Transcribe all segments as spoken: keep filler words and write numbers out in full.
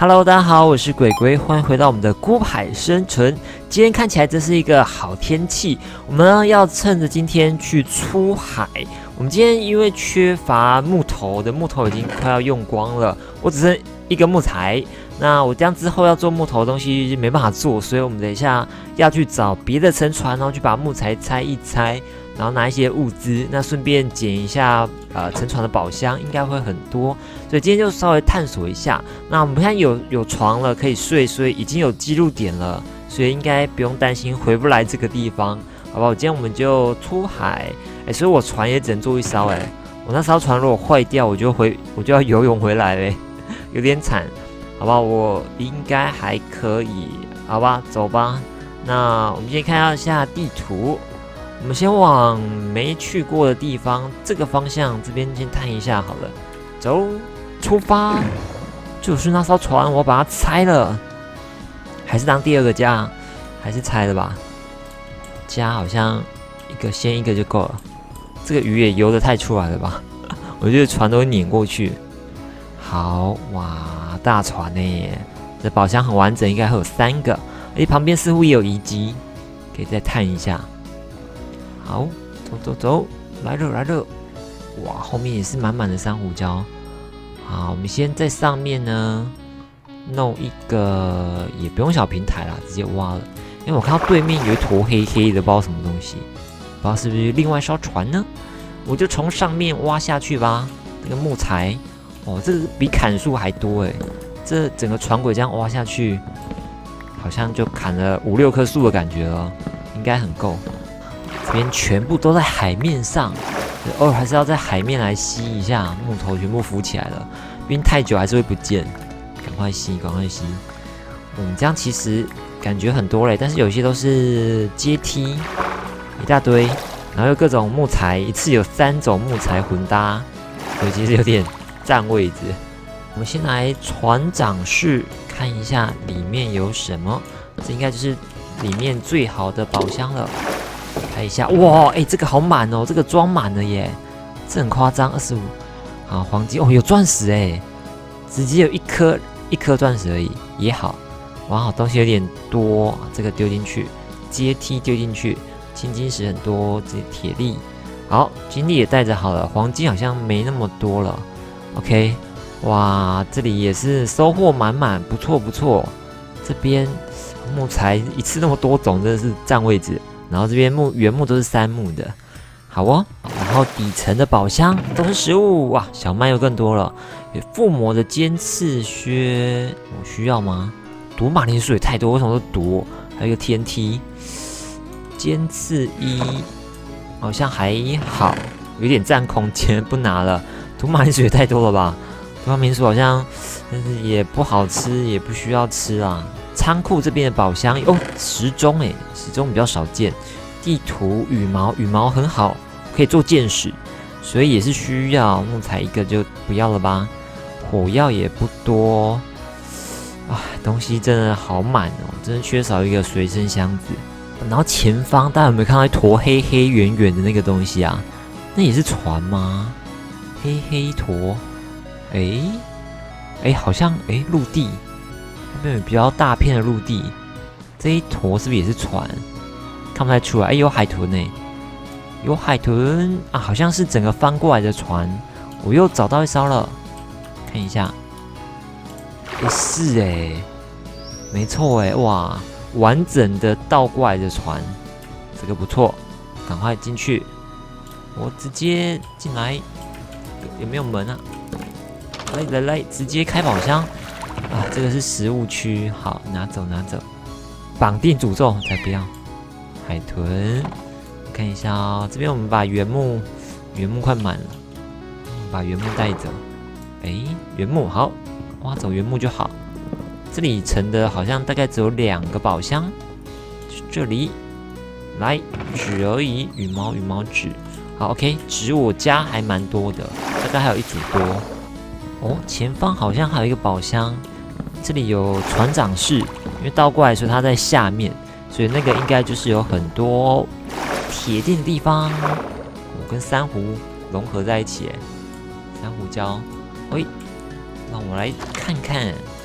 Hello， 大家好，我是鬼鬼，欢迎回到我们的孤海生存。今天看起来这是一个好天气，我们呢要趁着今天去出海。我们今天因为缺乏木头，我的木头已经快要用光了，我只剩一个木材。那我这样之后要做木头的东西没办法做，所以我们等一下要去找别的沉船，然后去把木材拆一拆，然后拿一些物资，那顺便捡一下呃沉船的宝箱，应该会很多。所以今天就稍微探索一下。那我们现在有有床了，可以睡，所以已经有记录点了，所以应该不用担心回不来这个地方，好不好？今天我们就出海，哎，所以我船也只能做一艘，哎，我那艘船如果坏掉，我就回我就要游泳回来嘞，有点惨。好吧，我应该还可以，好吧，走吧。那我们先看一下地图，我们先往没去过的地方，这个方向这边先探一下好了。走，出发。就是那艘船，我把它拆了，还是当第二个家，还是拆了吧。家好像一个先一个就够了。这个鱼也游得太出来了吧？我觉得船都会碾过去。好哇。大船呢，这宝箱很完整，应该会有三个，而且旁边似乎也有遗迹，可以再探一下。好，走走走，来了来了，哇，后面也是满满的珊瑚礁。好，我们先在上面呢弄一个，也不用小平台啦，直接挖了。因为我看到对面有一坨黑黑的，不知道什么东西，不知道是不是另外一艘船呢？我就从上面挖下去吧，这个木材。哦，这个比砍树还多哎！这整个船轨这样挖下去，好像就砍了五六棵树的感觉了，应该很够。这边全部都在海面上，偶尔还是要在海面来吸一下，木头全部浮起来了，因为太久还是会不见。赶快吸，赶快吸。我们这样其实感觉很多嘞，但是有些都是阶梯，一大堆，然后有各种木材，一次有三种木材混搭，所以其实有点。占位置，我们先来船长室看一下里面有什么。这应该就是里面最好的宝箱了。看一下，哇，哎、欸，这个好满哦，这个装满了耶，这很夸张，二十五。好，黄金哦，有钻石哎，直接有一颗一颗钻石而已，也好。哇，东西有点多，这个丢进去，阶梯丢进去，青金石很多，这些铁粒。好，金粒也带着好了，黄金好像没那么多了。OK， 哇，这里也是收获满满，不错不错。这边木材一次那么多种，真的是占位置。然后这边木原木都是杉木的，好哦。然后底层的宝箱都是食物，哇，小麦又更多了。有附魔的尖刺靴，我需要吗？毒马铃薯也太多，为什么都毒？还有一个天梯，尖刺衣好像还好，有点占空间，不拿了。毒马铃薯也太多了吧？毒马铃薯好像，但是也不好吃，也不需要吃啊。仓库这边的宝箱哦，时钟哎，时钟比较少见。地图羽毛，羽毛很好，可以做箭矢，所以也是需要木材一个就不要了吧。火药也不多，啊，东西真的好满哦，真的缺少一个随身箱子。然后前方大家有没有看到一坨黑黑圆圆的那个东西啊？那也是船吗？黑黑一坨，哎哎，好像哎陆地那边有比较大片的陆地，这一坨是不是也是船？看不太出来。哎，有海豚呢，有海豚啊，好像是整个翻过来的船。我又找到一艘了，看一下，哎是哎，没错哎，哇，完整的倒过来的船，这个不错，赶快进去，我直接进来。有没有门啊？来来来，直接开宝箱啊！这个是食物区，好，拿走拿走。绑定诅咒才不要。海豚，看一下哦，这边我们把原木，原木快满了，把原木带走。哎，原木好，挖走原木就好。这里盛的好像大概只有两个宝箱，这里来纸而已，羽毛羽毛纸。好 ，OK， 纸我家还蛮多的，大概还有一组多。哦，前方好像还有一个宝箱，这里有船长室，因为倒过来说它在下面，所以那个应该就是有很多铁锭的地方。我跟珊瑚融合在一起，珊瑚礁。喂，让我来看看。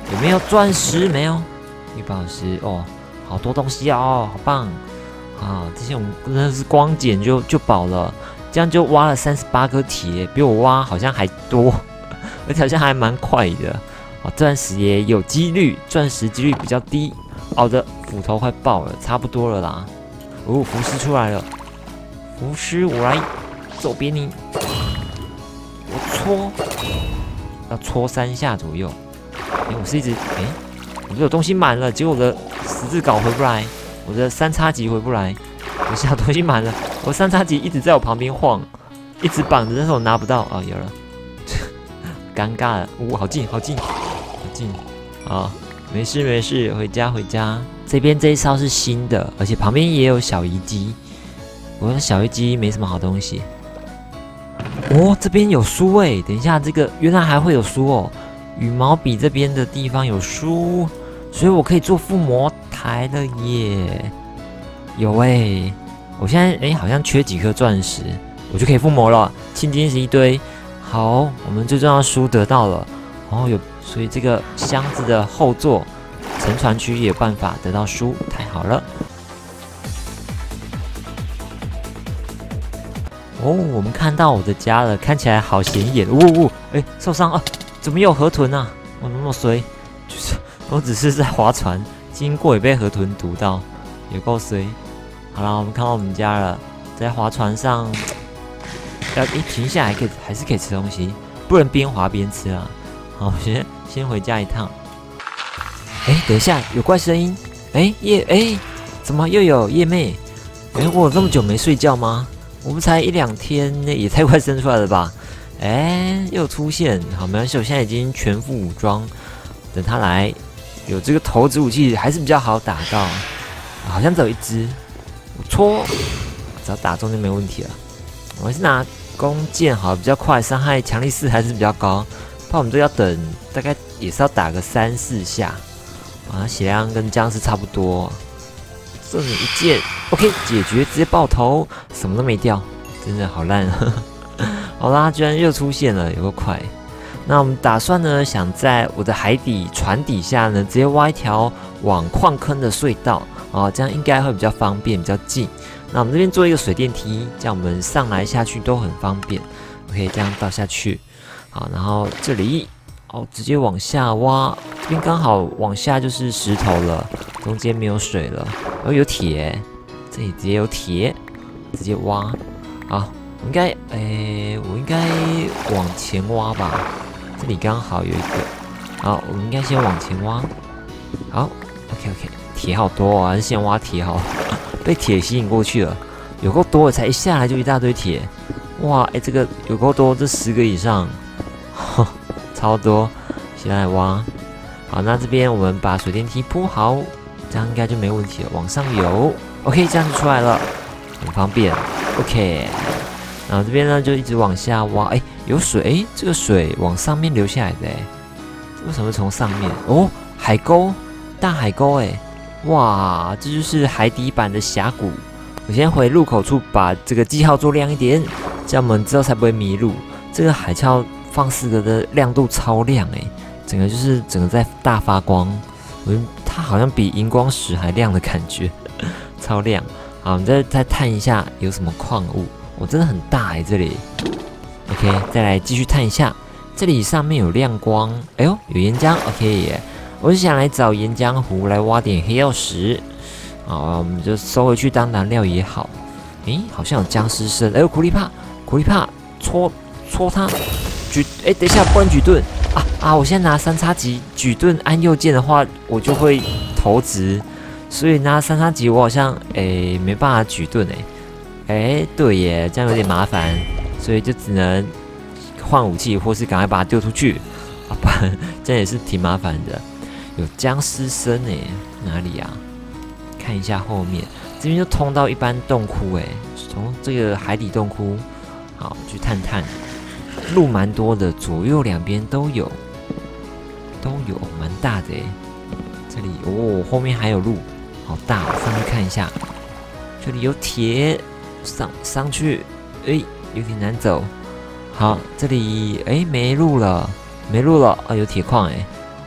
有没有钻石？没有，绿宝石哦，好多东西哦，好棒啊！这些我们真的是光捡就就饱了，这样就挖了三十八颗铁，比我挖好像还多，而且好像还蛮快的。哦，钻石也有几率，钻石几率比较低。好的，斧头快爆了，差不多了啦。哦，浮尸出来了，浮尸我来揍扁你，我戳，要戳三下左右。哎，我是一直哎，我这有东西满了，结果我的十字镐回不来，我的三叉戟回不来，我小东西满了，我三叉戟一直在我旁边晃，一直绑着，但是我拿不到。哦，有了，尴尬了，呜、哦，好近，好近，好近，啊，没事没事，回家回家。这边这一艘是新的，而且旁边也有小遗迹，我的小遗迹没什么好东西。哦，这边有书哎，等一下，这个原来还会有书哦。羽毛笔这边的地方有书，所以我可以做附魔台了耶！有哎，我现在哎好像缺几颗钻石，我就可以附魔了。青金石一堆，好，我们最重要的书得到了。哦，有，所以这个箱子的后座沉船区也有办法得到书，太好了。哦，我们看到我的家了，看起来好显眼。呜、哦、呜，哎、哦，受伤啊！怎么有河豚啊？我那么衰，就是我只是在划船，经过也被河豚毒到，有够衰。好了，我们看到我们家了，在划船上，要一停下来可以，还是可以吃东西，不能边划边吃啊。好，先先回家一趟。哎，等一下，有怪声音。哎，叶，哎，怎么又有叶妹？哎，我有这么久没睡觉吗？我不才一两天，那也太快生出来了吧？哎，又出现，好，没关系，我现在已经全副武装，等他来，有这个投掷武器还是比较好打到，好像只有一只，我戳，只要打中就没问题了。我还是拿弓箭好，比较快，伤害强力四还是比较高，怕我们这要等，大概也是要打个三四下，啊，血量跟僵尸差不多，这你一箭 ，OK， 解决，直接爆头，什么都没掉，真的好烂啊！好啦，居然又出现了，有个快。那我们打算呢，想在我的海底船底下呢，直接挖一条往矿坑的隧道哦，这样应该会比较方便，比较近。那我们这边做一个水电梯，这样我们上来下去都很方便。OK， 这样倒下去。好，然后这里哦，直接往下挖，这边刚好往下就是石头了，中间没有水了。然后有铁，这里直接有铁，直接挖。好。应该，诶，我应该往前挖吧。这里刚好有一个，好，我们应该先往前挖。好 ，OK OK， 铁好多啊，还是先挖铁好。被铁吸引过去了，有够多的，才一下来就一大堆铁。哇，哎，这个有够多，这十个以上，超多。先来挖。好，那这边我们把水电梯铺好，这样应该就没问题了。往上游 ，OK， 这样就出来了，很方便。OK。然后这边呢就一直往下挖，哎，有水，哎，这个水往上面流下来的，哎，为什么从上面？哦，海沟，大海沟，哎，哇，这就是海底版的峡谷。我先回入口处把这个记号做亮一点，这样我们之后才不会迷路。这个海鞘放四个的亮度超亮，哎，整个就是整个在大发光，我它好像比荧光石还亮的感觉，超亮。好，我们再再探一下有什么矿物。我、哦、真的很大哎，这里 ，OK， 再来继续探一下，这里上面有亮光，哎呦，有岩浆 ，OK 耶，我是想来找岩浆湖来挖点黑曜石，好，我们就收回去当燃料也好。诶，好像有僵尸身，哎呦，苦力怕，苦力怕，戳戳它，举，哎，等一下，不能举盾啊啊！我现在拿三叉戟举盾，按右键的话，我就会投掷，所以拿三叉戟我好像哎没办法举盾哎。哎，对耶，这样有点麻烦，所以就只能换武器，或是赶快把它丢出去，啊，不然这样也是挺麻烦的。有僵尸身哎，哪里啊？看一下后面，这边就通到一般洞窟哎，从这个海底洞窟，好去探探，路蛮多的，左右两边都有，都有，蛮大的哎。这里哦，后面还有路，好大，我上去看一下，这里有铁。上上去，哎，有点难走。好，这里哎没路了，没路了啊，有铁矿哎。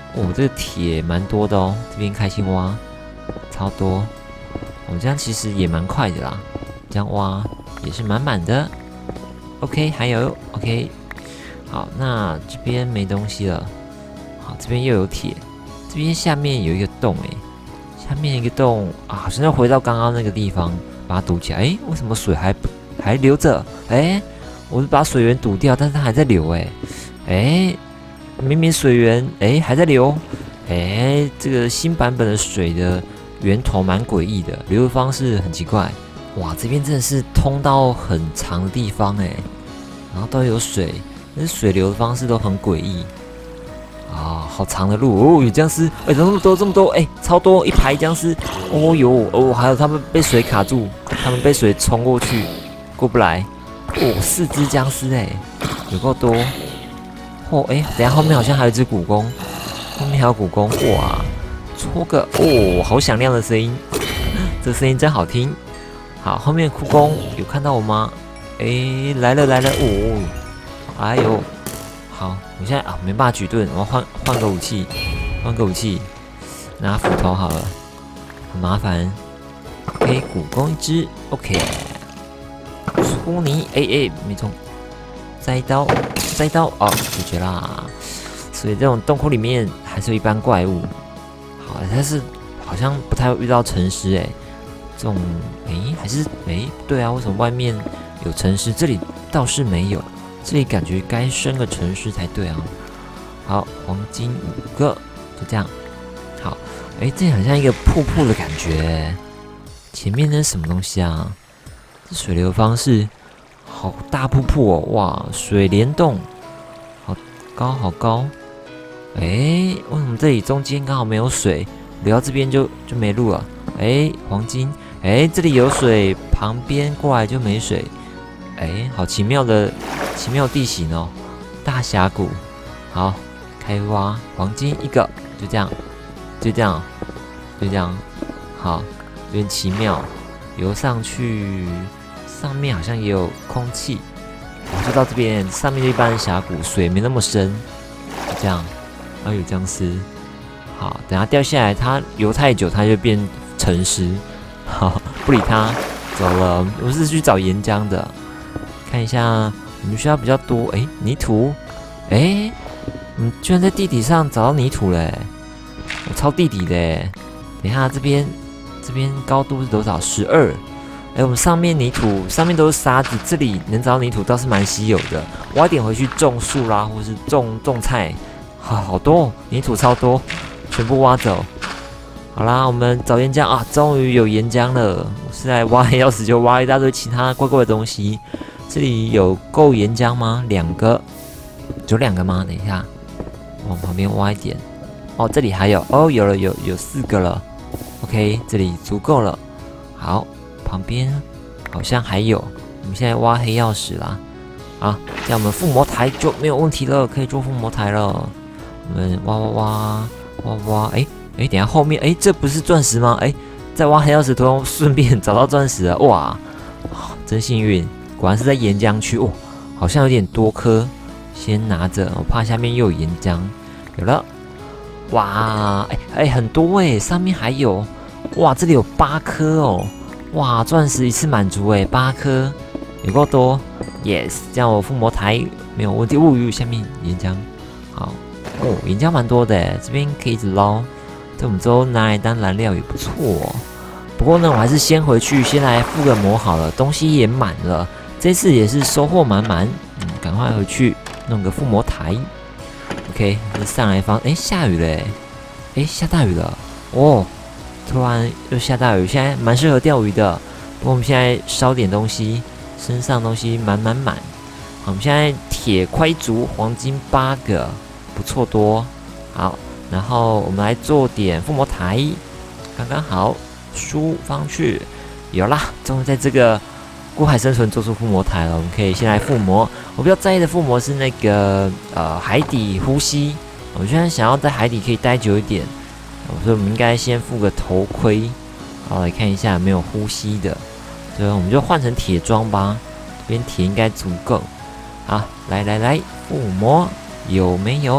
哦，这个铁蛮多的哦，这边开心挖，超多。我们这样其实也蛮快的啦，这样挖也是满满的。OK， 还有 OK， 好，那这边没东西了。好，这边又有铁，这边下面有一个洞诶，下面一个洞啊，好像要回到刚刚那个地方，把它堵起来。诶，为什么水还还流着？诶，我是把水源堵掉，但是它还在流诶。诶，明明水源诶还在流。诶，这个新版本的水的源头蛮诡异的，流的方式很奇怪。哇，这边真的是通到很长的地方诶，然后都有水，但是水流的方式都很诡异。啊，好长的路哦，有僵尸，哎、欸，这么多这么多，哎、欸，超多一排僵尸，哦哟，哦，还有他们被水卡住，他们被水冲过去，过不来，哦，四只僵尸哎，有够多，哦，哎、欸，等一下后面好像还有一只蜈蚣，后面还有蜈蚣，哇，戳个，哦，好响亮的声音，这声音真好听，好，后面蜈蚣有看到我吗？哎、欸，来了来了，哦，哎呦。好，我现在啊没办法举盾，我要换换个武器，换个武器，拿斧头好了，很麻烦。OK， 蜈蚣一只 ，OK， 搓泥，哎哎，没中，再一刀，再一刀，哦，解决啦。所以这种洞窟里面还是有一般怪物，好，但是好像不太会遇到沉尸哎，这种哎还是哎对啊，为什么外面有沉尸，这里倒是没有。这里感觉该生个城市才对啊！好，黄金五个，就这样。好，哎，这很像一个瀑布的感觉。前面那是什么东西啊？这水流方式，好大瀑布哦！哇，水帘洞，好高好高。哎，为什么这里中间刚好没有水？流到这边就就没路了。哎，黄金，哎，这里有水，旁边过来就没水。哎，好奇妙的。奇妙地形哦，大峡谷。好，开挖黄金一个，就这样，就这样，就这样。好，有点奇妙。游上去，上面好像也有空气。然后就到这边，上面就一般的峡谷，水没那么深。就这样，然后有僵尸。好，等它掉下来，它游太久，它就变沉尸。好，不理它，走了。我是去找岩浆的，看一下。我们需要比较多哎，泥土，哎，我们居然在地底上找到泥土嘞！我抄地底的哎，等一下这边这边高度是多少？十二。哎，我们上面泥土上面都是沙子，这里能找到泥土倒是蛮稀有的。挖点回去种树啦，或是种种菜，好好多、哦、泥土超多，全部挖走。好啦，我们找岩浆啊，终于有岩浆了。我是来挖黑曜石，就挖一大堆其他怪怪的东西。这里有够岩浆吗？两个，只有两个吗？等一下，往旁边挖一点。哦，这里还有哦，有了，有有四个了。OK， 这里足够了。好，旁边好像还有。我们现在挖黑曜石啦。啊，这样我们附魔台就没有问题了，可以做附魔台了。我们挖挖挖挖挖，哎哎，等一下后面哎，这不是钻石吗？哎，在挖黑曜石途中顺便找到钻石了，哇，真幸运。果然是在岩浆区哦，好像有点多颗，先拿着，我怕下面又有岩浆。有了，哇，哎哎，很多哎，上面还有，哇，这里有八颗哦，哇，钻石一次满足哎，八颗，有够多 ，yes， 这样我附魔台没有问题。物语下面岩浆，好，哦，岩浆蛮多的哎，这边可以一直捞，这我们之后拿来当燃料也不错哦。不过呢，我还是先回去，先来附个魔好了，东西也满了。这次也是收获满满，嗯，赶快回去弄个附魔台。OK， 上来方，哎，下雨了，哎，下大雨了，哦，突然又下大雨，现在蛮适合钓鱼的。不过我们现在烧点东西，身上东西满满满。好，我们现在铁快足，黄金八个，不错多。好，然后我们来做点附魔台，刚刚好，输方去，有啦，终于在这个。孤海生存做出附魔台了，我们可以先来附魔。我比较在意的附魔是那个呃海底呼吸。我现在想要在海底可以待久一点，所以我们应该先附个头盔。好，来看一下有没有呼吸的。所以我们就换成铁装吧，这边铁应该足够。好，来来来，附魔有没有？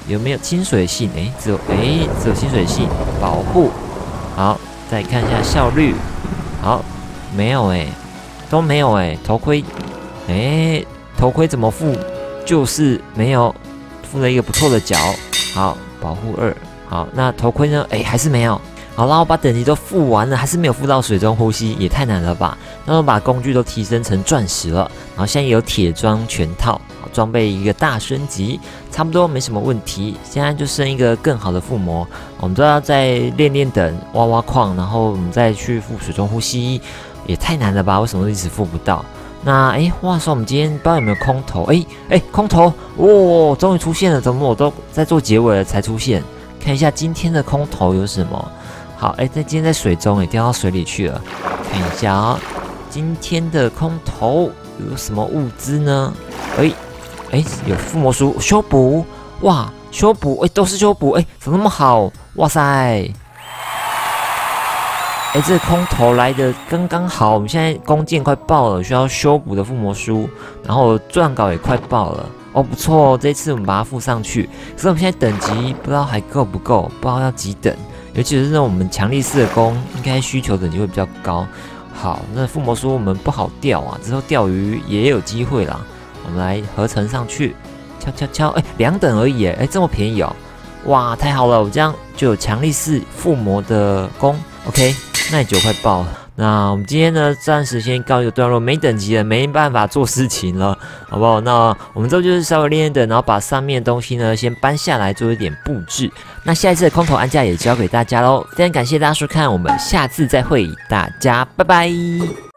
有没有亲水性？哎，只有哎，只有亲水性，保护。好，再看一下效率。好，没有哎，都没有哎，头盔，哎，头盔怎么附？就是没有，附了一个不错的角。好，保护二。好，那头盔呢？哎，还是没有。好啦，我把等级都付完了，还是没有付到水中呼吸，也太难了吧？那我把工具都提升成钻石了，然后现在有铁装全套，装备一个大升级，差不多没什么问题。现在就剩一个更好的附魔，我们都要再练练等，挖挖矿，然后我们再去付水中呼吸，也太难了吧？为什么一直付不到？那哎，话说我们今天不知道有没有空投？哎哎，空投，哦，终于出现了！怎么我都在做结尾了才出现？看一下今天的空投有什么。好，哎，在今天在水中，哎，掉到水里去了。看一下啊、哦，今天的空投有什么物资呢？哎，哎，有附魔书修补，哇，修补，哎，都是修补，哎，怎么那么好？哇塞！哎，这个空投来的刚刚好，我们现在弓箭快爆了，需要修补的附魔书，然后钻稿也快爆了。哦，不错哦，这一次我们把它附上去。可是我们现在等级不知道还够不够，不知道要几等。尤其是那种我们强力士的弓，应该需求等级会比较高。好，那附魔书我们不好钓啊，之后钓鱼也有机会啦。我们来合成上去，敲敲敲，哎，两等而已，哎，这么便宜哦，哇，太好了，我这样就有强力士附魔的弓 ，OK， 耐久快爆了。那我们今天呢，暂时先告一个段落，没等级了，没办法做事情了，好不好？那我们之后就是稍微练练等，然后把上面的东西呢先搬下来做一点布置。那下一次的空投安价也交给大家喽，非常感谢大家收看，我们下次再会，大家拜拜。